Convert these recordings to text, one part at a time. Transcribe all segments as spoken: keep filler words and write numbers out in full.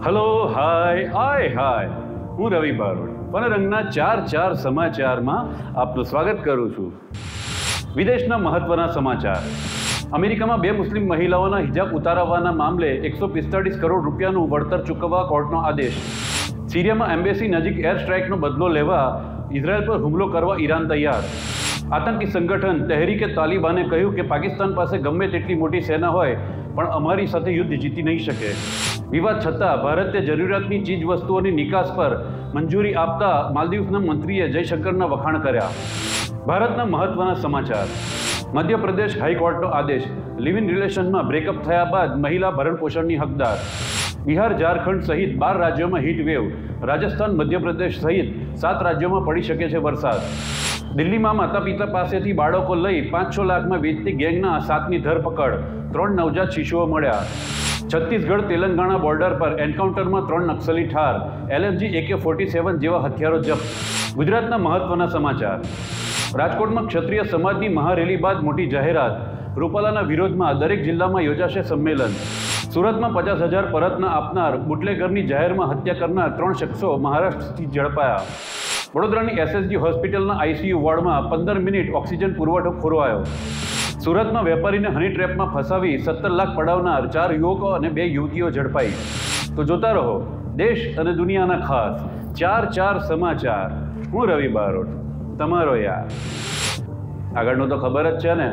Hello hi આય હાય હું રવિ બારોટ વનરંગના ચાર ચાર સમાચારમાં આપનું સ્વાગત કરું છું. વિદેશના મહત્વના સમાચાર. અમેરિકામાં બે મુસ્લિમ મહિલાઓના હિજાબ ઉતારવાના મામલે એકસો પિસ્તાળીસ કરોડ રૂપિયાનું વળતર ચૂકવવા કોર્ટનો આદેશ. સિરિયામાં એમ્બેસી નજીક એર સ્ટ્રાઇકનો બદલો લેવા ઇઝરાયલ પર હુમલો કરવા ઈરાન તૈયાર. આતંકી સંગઠન તહેરીકે તાલિબાને કહ્યું કે પાકિસ્તાન પાસે ગમે તેટલી મોટી સેના હોય પણ અમારી સાથે યુદ્ધ જીતી નહીં શકે. વિવાદ છતાં ભારતે જરૂરિયાતની ચીજ વસ્તુઓની નિકાસ પર મંજૂરી આપતા માલદીવ્સના મંત્રીએ જયશંકરના વખાણ કર્યા. ભારતના મહત્વના સમાચાર. મધ્યપ્રદેશ હાઈકોર્ટનો આદેશ. લિવ ઇન રિલેશનમાં બ્રેકઅપ થયા બાદ મહિલા ભરણ પોષણની હકદાર. બિહાર ઝારખંડ સહિત બાર રાજ્યોમાં હીટ વેવ. રાજસ્થાન મધ્યપ્રદેશ સહિત સાત રાજ્યોમાં પડી શકે છે વરસાદ. દિલ્હીમાં માતા પિતા પાસેથી બાળકો લઈ પાંચ છ લાખમાં વેચતી ગેંગના સાતની ધરપકડ. ત્રણ નવજાત શિશુઓ મળ્યા. છત્તીસગઢ તેલંગાણા બોર્ડર પર એન્કાઉન્ટરમાં ત્રણ નક્સલી ઠાર. એલએમજી એકે ફોર્ટી સેવન જેવા હથિયારો જપ્ત. ગુજરાતના મહત્વના સમાચાર. રાજકોટમાં ક્ષત્રિય સમાજની મહારેલી બાદ મોટી જાહેરાત. રૂપાલાના વિરોધમાં દરેક જિલ્લામાં યોજાશે સંમેલન. સુરતમાં પચાસ હજાર પરતના આપનાર બુટલેગરની જાહેરમાં હત્યા કરનાર ત્રણ શખ્સો મહારાષ્ટ્રથી ઝડપાયા. વડોદરાની એસએસજી હોસ્પિટલના આઈસીયુ વોર્ડમાં પંદર મિનિટ ઓક્સિજન પુરવઠો ખોરવાયો. સુરતમાં વેપારીને હની ટ્રેપમાં ફસાવી સત્તર લાખ પડાવનાર ચાર યુવકો અને બે યુવતીઓ ઝડપાઈ. તો જોતા રહો દેશ અને દુનિયાના ખાસ ચાર ચાર સમાચાર. હું રવિ બારોટ, તમારો યાર. આગળનું તો ખબર જ છે ને.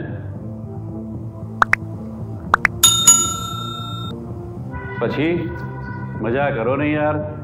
પછી મજા કરો ને યાર.